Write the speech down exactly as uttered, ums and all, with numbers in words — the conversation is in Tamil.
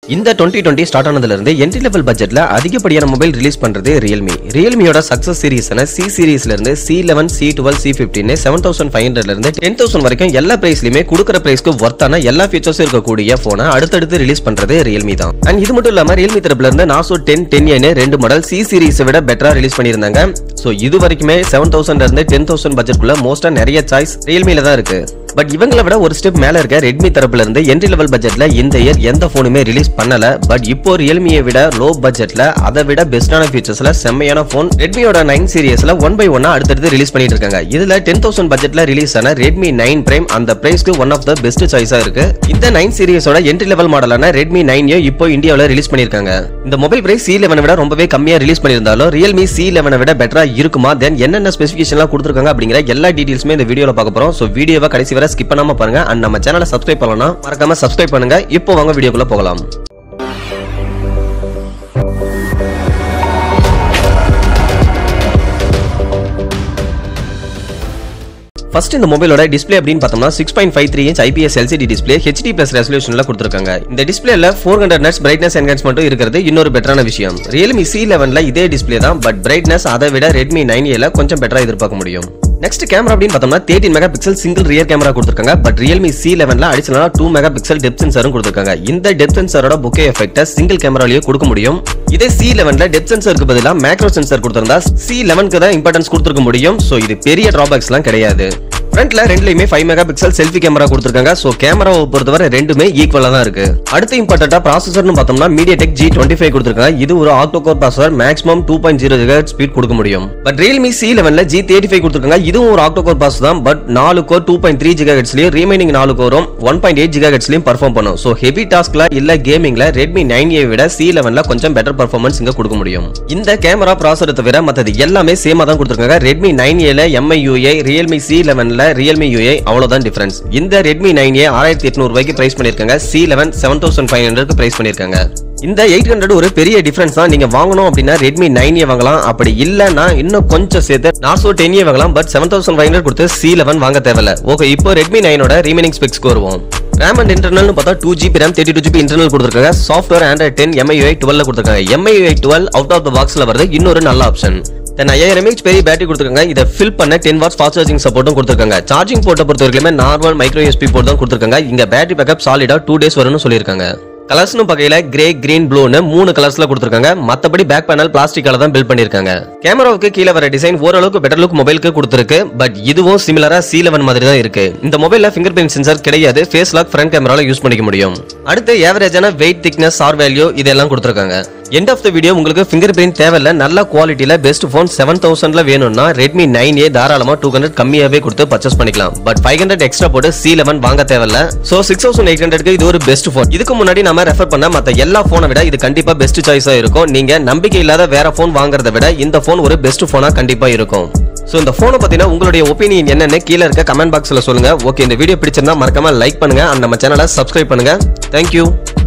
இந்த twenty twenty ஸ்டார்ட் ஆனதுல இருந்து என்ட்ரி லெவல் பட்ஜெட்ல அதிகப்படியான மொபைல் ரிலீஸ் பண்றது Realme. Realmeயோட சக்சஸ் சீரிஸ்ன C சீரிஸ்ல இருந்து C eleven, C twelve, C fifteen seven thousand five hundred ல இருந்து ten thousand வரைக்கும் எல்லா பிரைஸ்லயுமே குடுக்குற பிரைஸ்க்கு வர்த்தான எல்லா ஃபீச்சர்ஸும் இருக்கக்கூடிய போனை அடுத்தடுத்து ரிலீஸ் பண்றது Realme தான். அண்ட் இது மட்டும் இல்லாம Realme தரப்புல இருந்து நாசோ ten, ten A ரெண்டு மாடல் C சீரிஸை விட பெட்டரா ரிலீஸ் பண்ணிருந்தாங்க. சோ இது வரைக்குமே seven thousand ல இருந்து ten thousand பட்ஜெட்குள்ள மோஸ்டா நிறைய சாய்ஸ் Realmeல தான் இருக்கு. பட் இவங்களை விட ஒரு ஸ்டெப் மேல இருக்க Redmi தரப்புல இருந்து என்ட்ரி லெவல் பட்ஜெட்ல இந்த இயர் எந்த போனுமே ரிலீஸ் பண்ணல. பட் இப்போ Realmeயை விட லோ பட்ஜெட்ல அதை விட பெஸ்டான ஃபீச்சர்ஸ்ல செம்மையான போன் Redmiயோட nine சீரிஸ்ல ஒன் பை ஒன்னா அடுத்தடுத்து ரிலீஸ் பண்ணிட்டு இருக்காங்க. இதுல ten thousand பட்ஜெட்ல ரிலீஸ் ஆன Redmi nine Prime அந்த பிரைஸ்க்கு ஒன் ஆஃப் த பெஸ்ட் சாய்ஸா இருக்கு. இந்த nine சீரிஸோட என்ட்ரி லெவல் மாடலான Redmi nine A இப்போ இந்தியாவுல ரிலீஸ் பண்ணிருக்காங்க. இந்த மொபைல் பிரைஸ் C eleven விட ரொம்பவே கம்மியா ரிலீஸ் பண்ணிருந்தாலும் Realme C eleven விட பெட்டரா இருக்குமா, தென் என்னென்ன ஸ்பெசிபிகேஷன்லாம் கொடுத்திருக்காங்க அப்படிங்கிற எல்லா டீடைல்ஸுமே இந்த வீடியோல பார்க்க போறோம். சோ வீடியோவை கடைசி வரை ஸ்கிப் பண்ணாம பாருங்க. அண்ட் நம்ம சேனலை சப்ஸ்கிரைப் பண்ணலனா மறக்காம சப்ஸ்கிரைப் பண்ணுங்க. இப்போ வாங்க வீடியோக்குள்ள போகலாம். ஃபர்ஸ்ட் இந்த மொபைலோட டிஸ்ப்ளே அப்படினு பார்த்தோம்னா six point five three inch I P S L C D display H D plus ரெசல்யூஷன்ல கொடுத்திருக்காங்க. இந்த டிஸ்ப்ளேல four hundred nits brightness enhancement இருக்குது இன்னொரு பெட்டரான விஷயம். Realme C eleven ல இதே டிஸ்ப்ளே தான், பட் பிரைட்னஸ் அதை விட Redmi nine A ல கொஞ்சம் பெட்டரா எதிர்பார்க்க முடியும். நெக்ஸ்ட் கேமரா அப்படினு பார்த்தோம்னா thirteen megapixel single rear camera கொடுத்திருக்காங்க. பட் Realme C eleven ல அடிஷனலா two மெகாபிக்சல் டெப்த் சென்சாரும் கொடுத்திருக்காங்க. இந்த டெப்த் சென்சாரோட bokeh எஃபெக்ட்ட சிங்கிள் கேமராலயே கொடுக்க முடியும். இதே C eleven ல டெப்த் சென்சாருக்கு பதிலா மேக்ரோ சென்சார் கொடுத்திருந்தா C eleven க்கு தான் இம்பார்ட்டன்ஸ் கொடுத்திருக்க முடியும். சோ இது பெரிய டிராபேக்ஸ்லாம் கிடையாது. ஃப்ரண்ட்ல ரெண்டுலயுமே five மெகாபிக்சல் செல்ஃபி கேமரா கொடுத்திருக்காங்க. சோ கேமராவை பொறுத்தவரை ரெண்டுமே ஈக்குவலா தான் இருக்கு. அடுத்து இம்பார்ட்டன்ட்டா ப்ராசஸர்னு பார்த்தோம்னா MediaTek G twenty-five கொடுத்திருக்காங்க. இது ஒரு octa core processor, maximum two point zero gigahertz speed கொடுக்க முடியும். பட் Realme C eleven ல G thirty-five கொடுத்திருக்காங்க. இதுவும் ஒரு ஆக்டோ கோர் ப்ராசஸர் தான், but four core two point three gigahertz லயும் ரிமைனிங் four கோரும் one point eight gigahertz லயும் பெர்ஃபார்ம் பண்ணும். சோ ஹெவி டாஸ்க்ல இல்ல கேமிங்ல Redmi nine A விட C eleven ல கொஞ்சம் பெட்டர் பெர்ஃபார்மன்ஸ் இங்க கொடுக்க முடியும். இந்த கேமரா ப்ராசஸரை தவிர மத்தது எல்லாமே சேமா தான் கொடுத்திருக்காங்க. Redmi nine A ல M I U I, Realme C eleven ல Realme U I அவ்வளவுதான் டிஃபரன்ஸ். இந்த Redmi nine A six thousand eight hundred ரூபாய்க்கு பிரைஸ் பண்ணிருக்காங்க. C eleven seven thousand five hundred க்கு பிரைஸ் பண்ணிருக்காங்க. இந்த eight hundred ஒரு பெரிய டிஃபரன்ஸ் தான். நீங்க வாங்கணும் அப்படினா Redmi nine A வாங்கலாம். அப்படி இல்லனா இன்னும் கொஞ்சம் சேர்த்து நாசோ ten A வாங்கலாம். But seven thousand five hundred கொடுத்து C eleven வாங்க தேவையில்ல. ஓகே, இப்போ Redmi nine ஓட ரிமைனிங் ஸ்பெக்ஸ்க்கு வருவோம். RAM and internal னு பார்த்தா two G B RAM thirty-two G B internal கொடுத்திருக்காங்க. Software Android ten M I U I twelve ல கொடுத்திருக்காங்க. M I U I twelve out of the பாக்ஸ்ல வருது இன்னொரு நல்ல option. then five thousand mAh பெரிய பேட்டரி கொடுத்திருக்காங்க. இத ஃபில் பண்ண ten watts ஃபாஸ்ட் சார்ஜிங் சப்போர்ட்டும் கொடுத்திருக்காங்க. சார்ஜிங் போர்ட்ட பொறுத்தவரைக்கும் normal micro U S B port தான் கொடுத்திருக்காங்க. இங்க பேட்டரி பேக்கப் சாலிடா two days வரும்னு சொல்லிருக்காங்க. கலர்ஸ்னு பகையில கிரே, கிரீன், ப்ளூன்னு மூணு கலர்ஸ்ல கொடுத்திருக்காங்க. மத்தபடி பேக் பேனல் பிளாஸ்டிக்கால தான் பில்ட் பண்ணிருக்காங்க. கேமராவுக்கு கீழ வர டிசைன் ஓரளவுக்கு பெட்டர் லுக் மொபைலுக்கு கொடுத்திருக்கு. பட் இதுவும் சிமிலரா C eleven மாதிரி தான் இருக்கு. இந்த மொபைல்ல ஃபிங்கர் பிரிண்ட் சென்சார் கிடையாது. ஃபேஸ் லாக் ஃப்ரண்ட் கேமரால யூஸ் பண்ணிக்க முடியும். அடுத்து ஏவரேஜான வெயிட், திக்னஸ், ஆர் வேல்யூ இதெல்லாம் கொடுத்திருக்காங்க. எண்ட் ஆஃப் தி வீடியோ உங்களுக்கு ஃபிங்கர் பிரிண்ட் தேவையில்ல, நல்ல குவாலிட்டியில பெஸ்ட் போன் seven thousand ல வேணும்னா Redmi nine A தாராளமா two hundred கம்மியாவே கொடுத்து பர்ச்சேஸ் பண்ணிக்கலாம். பட் five hundred எக்ஸ்ட்ரா போட்டு C eleven வாங்க தேவையில்ல. So six thousand eight hundred க்கு இது ஒரு பெஸ்ட் போன். இதுக்கு முன்னாடி நாம ரெஃபர் பண்ண மத்த எல்லா போனை விட இது கண்டிப்பா பெஸ்ட் சாய்ஸா இருக்கும். நீங்க நம்பிக்கை இல்லாத வேற போன் வாங்குறதை விட இந்த போன் ஒரு பெஸ்ட் போனா கண்டிப்பா இருக்கும். சோ இந்த போனை பத்தினா உங்களுடைய ஒபினியன் என்னன்னு கீழ இருக்க கமெண்ட் பாக்ஸ்ல சொல்லுங்க. ஓகே, இந்த வீடியோ பிடிச்சிருந்தா மறக்காம லைக் பண்ணுங்க. and நம்ம சேனலை சப்ஸ்கிரைப் பண்ணுங்க. Thank you.